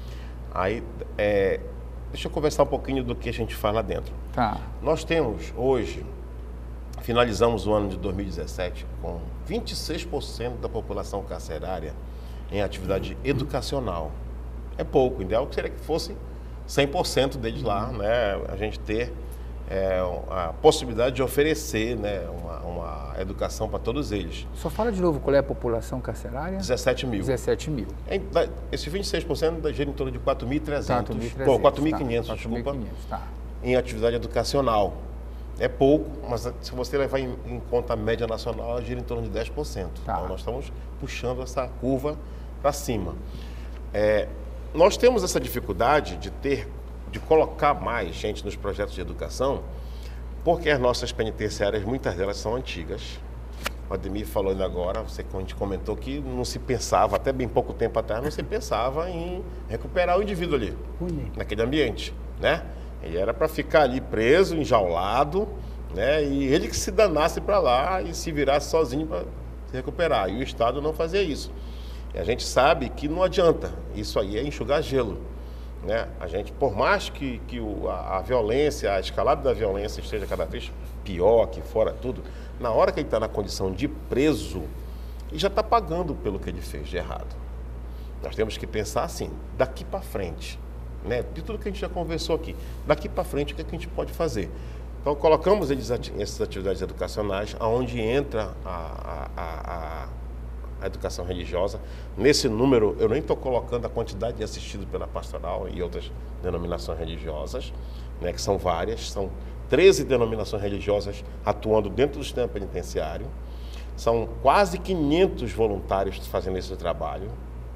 Aí, é, deixa eu conversar um pouquinho do que a gente faz lá dentro. Tá. Nós temos hoje, finalizamos o ano de dois mil e dezessete com vinte e seis por cento da população carcerária em atividade educacional. É pouco, o ideal seria que fosse cem por cento deles lá, né? A gente ter é, a possibilidade de oferecer, né, uma, uma educação para todos eles. Só fala de novo qual é a população carcerária? dezessete mil. dezessete mil. Esse vinte e seis por cento gira em torno de quatro mil e trezentos. Pô, quatro mil e quinhentos, tá, desculpa. Tá. Em atividade educacional. É pouco, mas se você levar em, em conta a média nacional, ela gira em torno de dez por cento. Tá. Então, nós estamos puxando essa curva para cima. É, nós temos essa dificuldade de ter, de colocar mais gente nos projetos de educação, porque as nossas penitenciárias, muitas delas são antigas. O Ademir falou ainda agora, você, a gente comentou que não se pensava, até bem pouco tempo atrás, não se pensava em recuperar o indivíduo ali, Uni. naquele ambiente, né? Ele era para ficar ali preso, enjaulado, né? E ele que se danasse para lá e se virasse sozinho para se recuperar. E o Estado não fazia isso. E a gente sabe que não adianta. Isso aí é enxugar gelo, né? A gente, por mais que, que o, a, a violência, a escalada da violência esteja cada vez pior, que fora tudo, na hora que ele está na condição de preso, ele já está pagando pelo que ele fez de errado. Nós temos que pensar assim, daqui para frente, né, de tudo que a gente já conversou aqui, daqui para frente o que, é que a gente pode fazer? Então colocamos eles essas atividades educacionais, aonde entra a, a, a, a educação religiosa. Nesse número eu nem estou colocando a quantidade de assistido pela pastoral e outras denominações religiosas, né, que são várias, são treze denominações religiosas atuando dentro do sistema penitenciário, são quase quinhentos voluntários fazendo esse trabalho,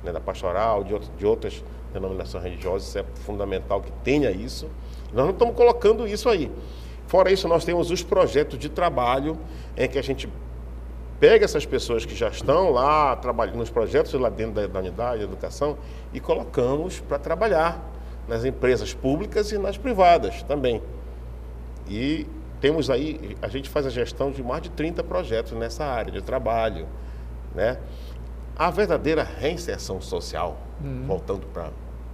né, da pastoral, de, outro, de outras denominações religiosas, isso é fundamental que tenha isso. Nós não estamos colocando isso aí. Fora isso, nós temos os projetos de trabalho em que a gente pega essas pessoas que já estão lá trabalhando nos projetos lá dentro da, da unidade de educação e colocamos para trabalhar nas empresas públicas e nas privadas também. E temos aí, a gente faz a gestão de mais de trinta projetos nessa área de trabalho, né? A verdadeira reinserção social, uhum. voltando para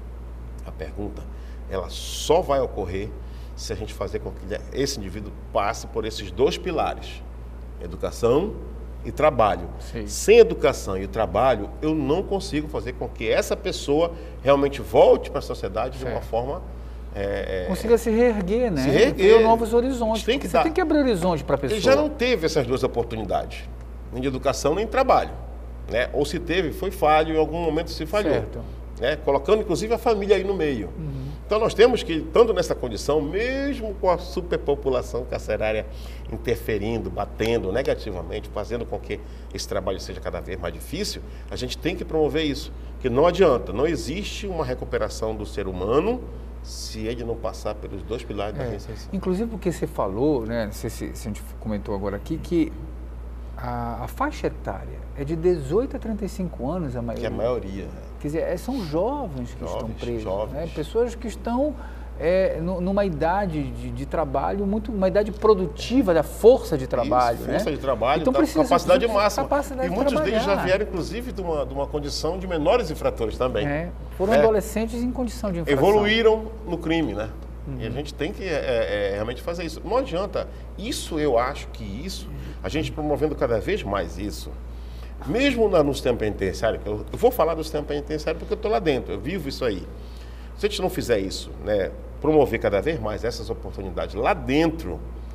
a pergunta, ela só vai ocorrer se a gente fazer com que esse indivíduo passe por esses dois pilares, educação e trabalho. Sim. Sem educação e trabalho, eu não consigo fazer com que essa pessoa realmente volte para a sociedade certo. de uma forma... É, consiga se reerguer, né? Se reerguer. Ver novos horizontes. Tem que você dar. tem que abrir horizonte para a pessoa. Ele já não teve essas duas oportunidades, nem de educação nem de trabalho. Né? Ou se teve, foi falho, em algum momento se falhou. Certo. Né? Colocando inclusive a família aí no meio. Uhum. Então nós temos que, estando nessa condição, mesmo com a superpopulação carcerária interferindo, batendo negativamente, fazendo com que esse trabalho seja cada vez mais difícil, a gente tem que promover isso. Que não adianta, não existe uma recuperação do ser humano se ele não passar pelos dois pilares é, da reinserção. Inclusive porque você falou, né, não sei se, se a gente comentou agora aqui, que a, a faixa etária é de dezoito a trinta e cinco anos, a maioria. Que é a maioria. Quer dizer, é, são jovens que jovens, estão presos, jovens. Né? Pessoas que estão é, numa idade de, de trabalho, muito, uma idade produtiva da força de trabalho. Isso, força né? de trabalho, então, da precisa, capacidade precisa, máxima. Capacidade e muitos de deles já vieram, inclusive, de uma, de uma condição de menores infratores também. É, foram é. adolescentes em condição de infração. Evoluíram no crime, né? Uhum. E a gente tem que é, é, realmente fazer isso. Não adianta. Isso, eu acho que isso, a gente promovendo cada vez mais isso, mesmo na, no sistema penitenciário, que eu, eu vou falar do sistema penitenciário porque eu estou lá dentro, eu vivo isso aí. Se a gente não fizer isso, né, promover cada vez mais essas oportunidades lá dentro,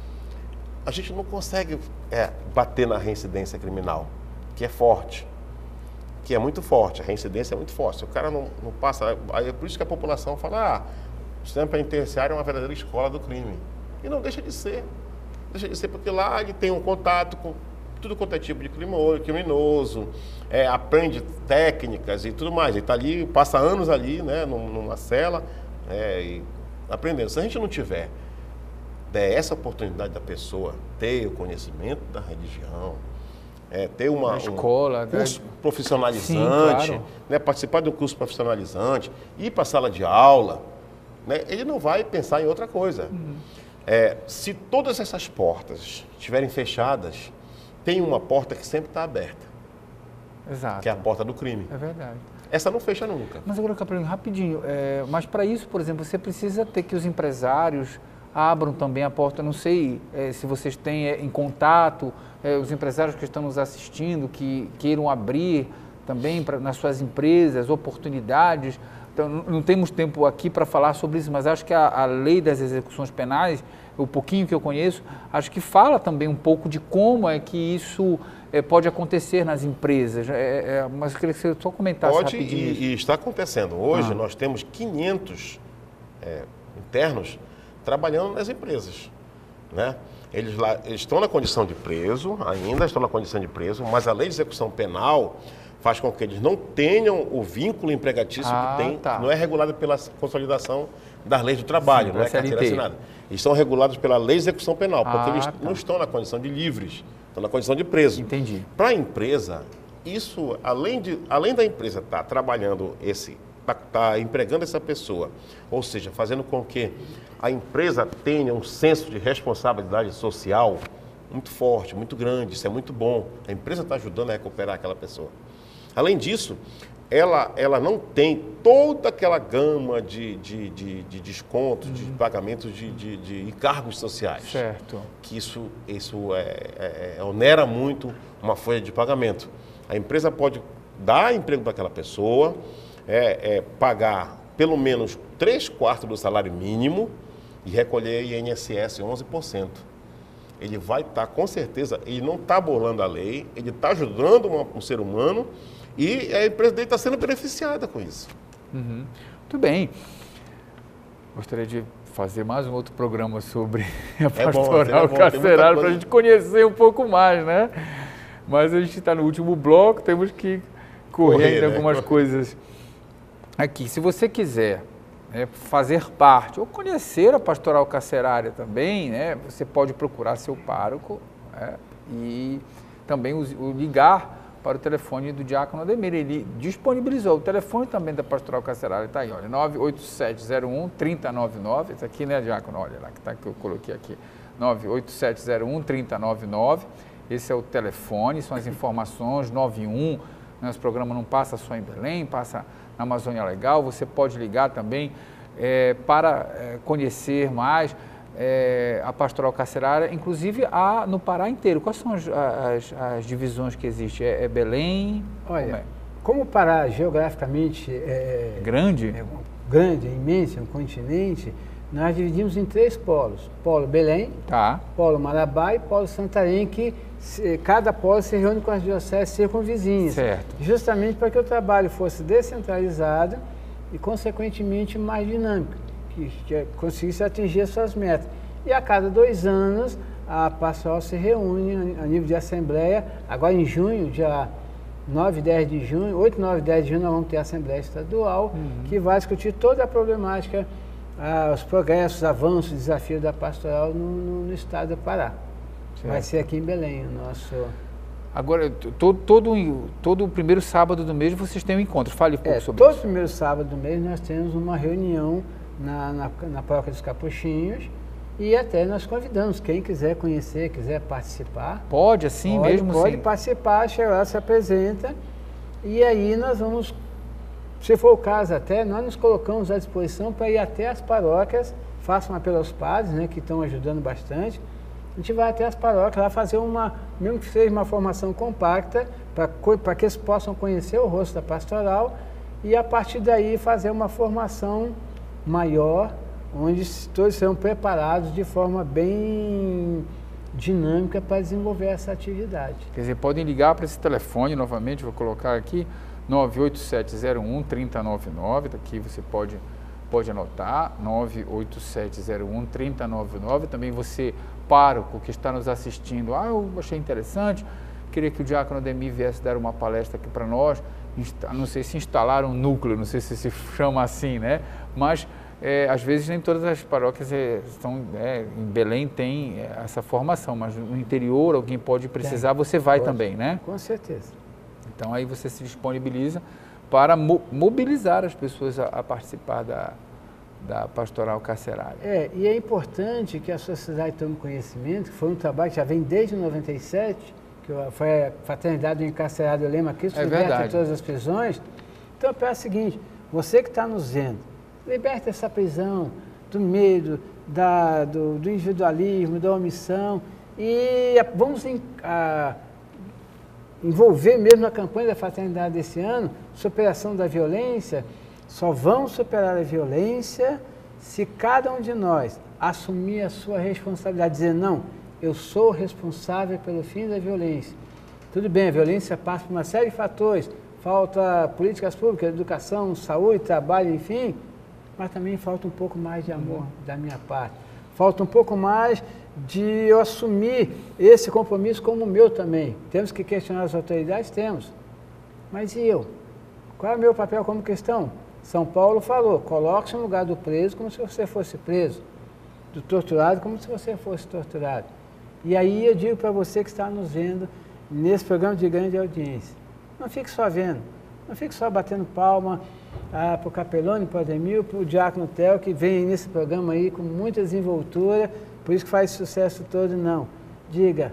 a gente não consegue é, bater na reincidência criminal, que é forte, que é muito forte, a reincidência é muito forte. Se o cara não, não passa, aí é por isso que a população fala, ah, o sistema penitenciário é uma verdadeira escola do crime. E não deixa de ser. Deixa de ser porque lá ele tem um contato com tudo quanto é tipo de criminoso, é, aprende técnicas e tudo mais. Ele está ali, passa anos ali, né, numa cela, é, e aprendendo. Se a gente não tiver der essa oportunidade da pessoa ter o conhecimento da religião, é, ter uma, uma escola, um curso né? profissionalizante, sim, claro. Né, participar de um curso profissionalizante, ir para a sala de aula, né, ele não vai pensar em outra coisa. Uhum. É, se todas essas portas estiverem fechadas, tem uma porta que sempre está aberta. Exato. Que é a porta do crime. É verdade. Essa não fecha nunca. Mas agora, Capelino, rapidinho, é, mas para isso, por exemplo, você precisa ter que os empresários abram também a porta, não sei é, se vocês têm é, em contato, é, os empresários que estão nos assistindo, que queiram abrir também pra, nas suas empresas oportunidades. Então, não temos tempo aqui para falar sobre isso, mas acho que a, a lei das execuções penais, o pouquinho que eu conheço, acho que fala também um pouco de como é que isso é, pode acontecer nas empresas. É, é, mas eu queria que você só comentasse pode rapidinho. Pode e, e está acontecendo. Hoje ah. nós temos quinhentos é, internos trabalhando nas empresas. Né? Eles, lá, eles estão na condição de preso, ainda estão na condição de preso, mas a lei de execução penal faz com que eles não tenham o vínculo empregatício ah, que tem, tá. não é regulado pela consolidação das leis do trabalho, sim, não é carteira assinada. Eles são regulados pela lei de execução penal, porque ah, eles tá. não estão na condição de livres, estão na condição de preso. Entendi. Para a empresa, isso, além, de, além da empresa estar tá trabalhando esse, está tá empregando essa pessoa, ou seja, fazendo com que a empresa tenha um senso de responsabilidade social muito forte, muito grande, isso é muito bom. A empresa está ajudando a recuperar aquela pessoa. Além disso, ela, ela não tem toda aquela gama de, de, de, de descontos, uhum. de pagamentos de, de, de encargos sociais. Certo. Que isso, isso é, é, é, onera muito uma folha de pagamento. A empresa pode dar emprego para aquela pessoa, é, é, pagar pelo menos três quartos do salário mínimo e recolher I N S S onze por cento. Ele vai estar, com certeza, ele não está burlando a lei, ele está ajudando uma, um ser humano e a empresa dele está sendo beneficiada com isso. Uhum. Muito bem. Gostaria de fazer mais um outro programa sobre a pastoral é carcerária para a gente conhecer um pouco mais, né? Mas a gente está no último bloco, temos que correr, Correr, ainda né? algumas coisas aqui. Se você quiser é, fazer parte ou conhecer a Pastoral Carcerária também, né, você pode procurar seu pároco é, e também o, o ligar para o telefone do Diácono Ademir. Ele disponibilizou o telefone também da Pastoral Carcerária, está aí, olha, nove oito sete zero um, três zero nove nove, esse aqui, né, Diácono, olha lá, que, tá, que eu coloquei aqui, nove oito sete zero um, três zero nove nove, esse é o telefone, são as informações, nove um, nosso programa não passa só em Belém, passa na Amazônia Legal, você pode ligar também é, para é, conhecer mais é, a Pastoral Carcerária, inclusive a, no Pará inteiro. Quais são as, as, as divisões que existem? É, é Belém? Olha, como, é? como o Pará geograficamente é grande, é grande, é imenso, é um continente, nós dividimos em três polos. Polo Belém, tá. Polo Marabá e Polo Santarém, que se, cada polo se reúne com as dioceses circunvizinhas. Certo. Justamente para que o trabalho fosse descentralizado e, consequentemente, mais dinâmico, que, que conseguisse atingir as suas metas. E a cada dois anos, a pastoral se reúne a nível de assembleia. Agora, em junho, dia nove e dez de junho, oito, nove e dez de junho, nós vamos ter a Assembleia Estadual, uhum. que vai discutir toda a problemática, ah, os progressos, avanços, desafios da pastoral no, no, no estado do Pará. Certo. Vai ser aqui em Belém, o nosso... Agora, todo, todo, todo o primeiro sábado do mês vocês têm um encontro. Fale um pouco é, sobre todo isso. Todo primeiro sábado do mês nós temos uma reunião na, na, na Paróquia dos Capuchinhos e até nós convidamos quem quiser conhecer, quiser participar. Pode, assim pode, mesmo? Pode assim. participar, chega lá, se apresenta e aí nós vamos, se for o caso até, nós nos colocamos à disposição para ir até as paróquias, façam um apelo aos padres, né, que estão ajudando bastante. A gente vai até as paróquias lá fazer uma, mesmo que seja uma formação compacta, para que eles possam conhecer o rosto da pastoral e a partir daí fazer uma formação maior, onde todos serão preparados de forma bem dinâmica para desenvolver essa atividade. Quer dizer, podem ligar para esse telefone novamente, vou colocar aqui, nove oito sete zero um, três zero nove nove, daqui você pode, pode anotar, nove oito sete zero um, três zero nove nove, também você... pároco que está nos assistindo, ah, eu achei interessante, queria que o Diácono Ademir viesse dar uma palestra aqui para nós, não sei se instalar um núcleo, não sei se se chama assim, né? Mas é, às vezes nem todas as paróquias é, estão, é, em Belém tem essa formação, mas no interior alguém pode precisar, tem. Você vai pode. Também, né? Com certeza. Então aí você se disponibiliza para mo mobilizar as pessoas a, a participar da da Pastoral Carcerária. É, e é importante que a sociedade tome conhecimento, que foi um trabalho que já vem desde noventa e sete, que foi a Fraternidade do Encarcerado, o lema Cristo é liberta de todas as prisões. Então, é o seguinte, você que está nos vendo, liberta essa prisão do medo, da, do, do individualismo, da omissão, e vamos em, a, envolver mesmo na campanha da Fraternidade desse ano, superação da violência. Só vamos superar a violência se cada um de nós assumir a sua responsabilidade, dizer, não, eu sou responsável pelo fim da violência. Tudo bem, a violência passa por uma série de fatores, falta políticas públicas, educação, saúde, trabalho, enfim, mas também falta um pouco mais de amor da minha parte. Falta um pouco mais de eu assumir esse compromisso como meu também. Temos que questionar as autoridades? Temos. Mas e eu? Qual é o meu papel como cristão? São Paulo falou, coloque-se no lugar do preso como se você fosse preso, do torturado como se você fosse torturado. E aí eu digo para você que está nos vendo nesse programa de grande audiência, não fique só vendo, não fique só batendo palma ah, para o Capelone, para o Ademir, para o Diácono Theo, que vem nesse programa aí com muita desenvoltura, por isso que faz sucesso todo, não. Diga,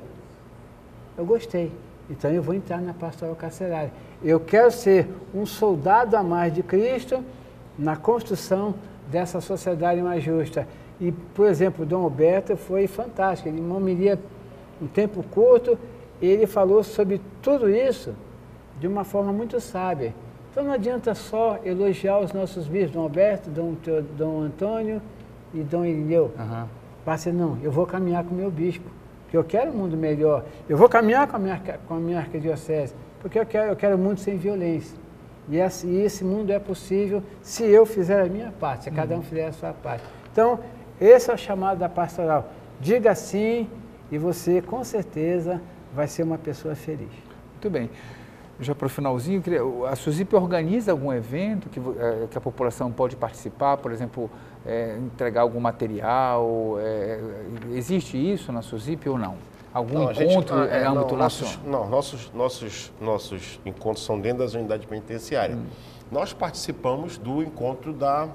eu gostei, então eu vou entrar na Pastoral Carcerária. Eu quero ser um soldado a mais de Cristo na construção dessa sociedade mais justa. E, por exemplo, o Dom Alberto foi fantástico. Ele, em uma homilia, um tempo curto, ele falou sobre tudo isso de uma forma muito sábia. Então não adianta só elogiar os nossos bispos, Dom Alberto, Dom, Dom Antônio e Dom Irineu. Uhum. Passa, não, eu vou caminhar com o meu bispo, porque eu quero um mundo melhor. Eu vou caminhar com a minha, com a minha arquidiocese, porque eu quero, eu quero um mundo sem violência. E esse, e esse mundo é possível se eu fizer a minha parte, se uhum. cada um fizer a sua parte. Então, esse é o chamado da pastoral. Diga sim e você, com certeza, vai ser uma pessoa feliz. Muito bem. Já para o finalzinho, a SUSIP organiza algum evento que, que a população pode participar, por exemplo, é, entregar algum material? É, existe isso na SUSIP ou não? Algum não, encontro gente, é, em âmbito não, nacional? Nossos, não, nossos, nossos, nossos encontros são dentro das unidades penitenciárias. Hum. Nós participamos do encontro da,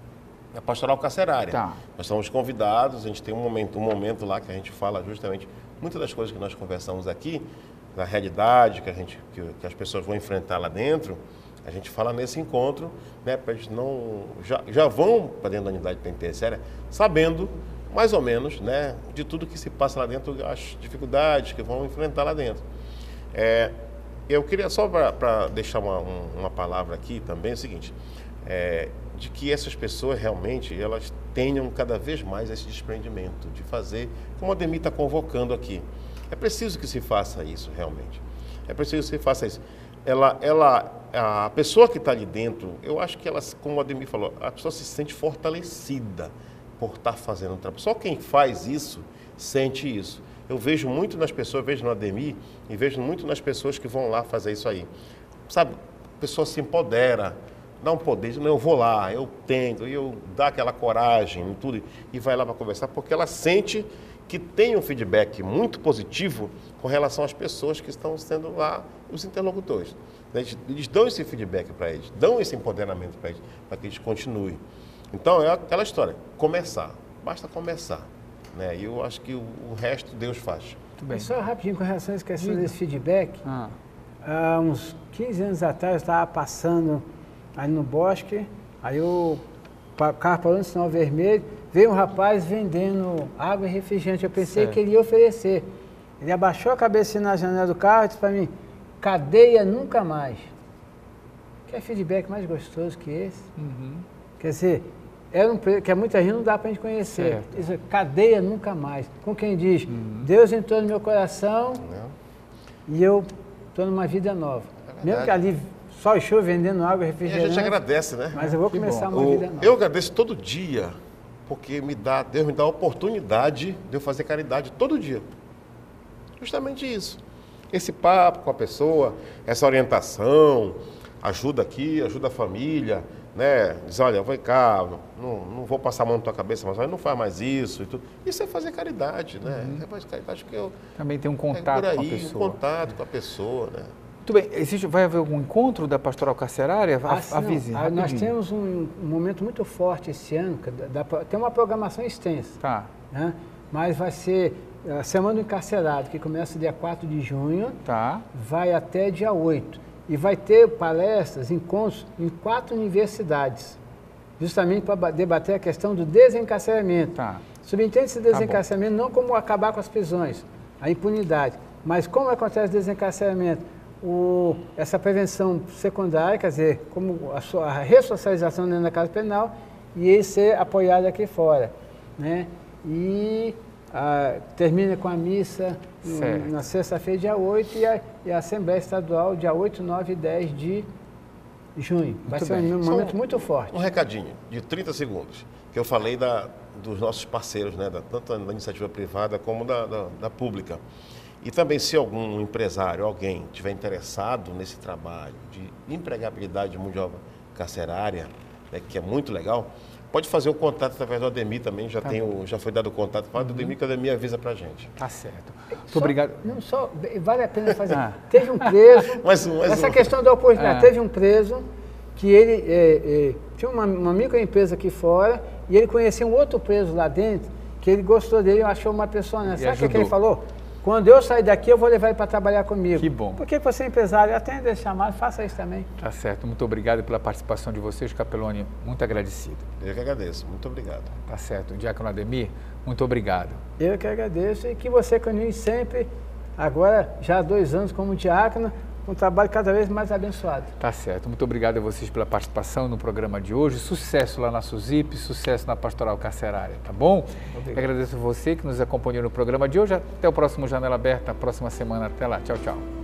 da Pastoral Carcerária. Tá. Nós somos convidados, a gente tem um momento, um momento lá que a gente fala justamente muitas das coisas que nós conversamos aqui, da realidade que, a gente, que, que as pessoas vão enfrentar lá dentro, a gente fala nesse encontro, né, para eles não, já, já vão para dentro da unidade penitenciária sabendo mais ou menos, né, de tudo que se passa lá dentro, as dificuldades que vão enfrentar lá dentro. É, eu queria só para deixar uma, uma palavra aqui também, é o seguinte, é, de que essas pessoas realmente, elas tenham cada vez mais esse desprendimento de fazer, como a Ademir está convocando aqui. É preciso que se faça isso, realmente. É preciso que se faça isso. Ela, ela, a pessoa que está ali dentro, eu acho que ela, como o Ademir falou, a pessoa se sente fortalecida por estar fazendo o trabalho. Só quem faz isso, sente isso. Eu vejo muito nas pessoas, vejo no Ademir, e vejo muito nas pessoas que vão lá fazer isso aí. Sabe, a pessoa se empodera, dá um poder, eu vou lá, eu tento, eu dá aquela coragem e tudo, e vai lá para conversar, porque ela sente que tem um feedback muito positivo com relação às pessoas que estão sendo lá os interlocutores. Eles, eles dão esse feedback para eles, dão esse empoderamento para eles, para que eles continuem. Então, é aquela história, começar, basta começar. Né? E eu acho que o, o resto Deus faz. Muito bem. E só rapidinho com relação a essa questão desse feedback, ah. há uns quinze anos atrás eu estava passando aí no bosque, aí o carro parou no sinal vermelho, veio um rapaz vendendo água e refrigerante. Eu pensei certo. que ele ia oferecer. Ele abaixou a cabeça na janela do carro e disse para mim, cadeia nunca mais. Que é feedback mais gostoso que esse? Uhum. Quer dizer, era um preço que muita gente não dá para a gente conhecer. Isso, cadeia nunca mais. Com quem diz, uhum. Deus entrou no meu coração não. e eu estou numa vida nova. É mesmo que ali só show vendendo água e refrigerante. E a gente agradece, né? Mas eu vou que começar bom. uma o, vida nova. Eu agradeço todo dia, porque me dá, Deus me dá a oportunidade de eu fazer caridade todo dia. Justamente isso. Esse papo com a pessoa, essa orientação, ajuda aqui, ajuda a família, né? Diz, olha, vem cá, não, não vou passar a mão na tua cabeça, mas não faz mais isso e tudo. Isso é fazer caridade, né? Uhum. É fazer caridade que eu... Também tem um contato é com a pessoa. um contato com a pessoa, né? Muito bem. Existe, vai haver algum encontro da Pastoral Carcerária? Ah, a, a vizinha, ah, nós temos um, um momento muito forte esse ano, da, da, tem uma programação extensa. Tá. Né? Mas vai ser a Semana do Encarcerado, que começa dia quatro de junho, tá. vai até dia oito. E vai ter palestras, encontros em quatro universidades, justamente para debater a questão do desencarceramento. Tá. Subentende-se desencarceramento tá não como acabar com as prisões, a impunidade, mas como acontece o desencarceramento, o, essa prevenção secundária, quer dizer, como a, sua, a ressocialização dentro da casa penal e ele ser apoiado aqui fora. Né? E a, termina com a missa no, na sexta-feira, dia oito, e a, e a Assembleia Estadual, dia oito, nove e dez de junho. Vai muito ser bem. um momento Só muito forte. Um recadinho de trinta segundos, que eu falei da, dos nossos parceiros, né, da, tanto da iniciativa privada como da, da, da pública. E também, se algum empresário, alguém, estiver interessado nesse trabalho de empregabilidade de mão de obra carcerária, né, que é muito legal, pode fazer o contato através do Ademir também, já, tá tem o, já foi dado o contato. Fala do uhum. Ademir, que o Ademir avisa pra gente. Tá certo. Muito só, obrigado. Não, só, vale a pena fazer. Ah. Teve um preso, mais um, mais essa um. questão da oportunidade, ah. teve um preso que ele é, é, tinha uma, uma microempresa aqui fora e ele conhecia um outro preso lá dentro, que ele gostou dele e achou uma pessoa, né? Sabe o que ele falou? Quando eu sair daqui, eu vou levar ele para trabalhar comigo. Que bom. Por que você é empresário? Atenda esse chamado, faça isso também. Tá certo. Muito obrigado pela participação de vocês, Capeloni. Muito agradecido. Eu que agradeço. Muito obrigado. Tá certo. Diácono Ademir, muito obrigado. Eu que agradeço e que você continue sempre, agora já há dois anos como diácono, um trabalho cada vez mais abençoado. Tá certo. Muito obrigado a vocês pela participação no programa de hoje. Sucesso lá na SUSIP, sucesso na Pastoral Carcerária, tá bom? Obrigado. Agradeço a você que nos acompanhou no programa de hoje. Até o próximo Janela Aberta, na próxima semana. Até lá. Tchau, tchau.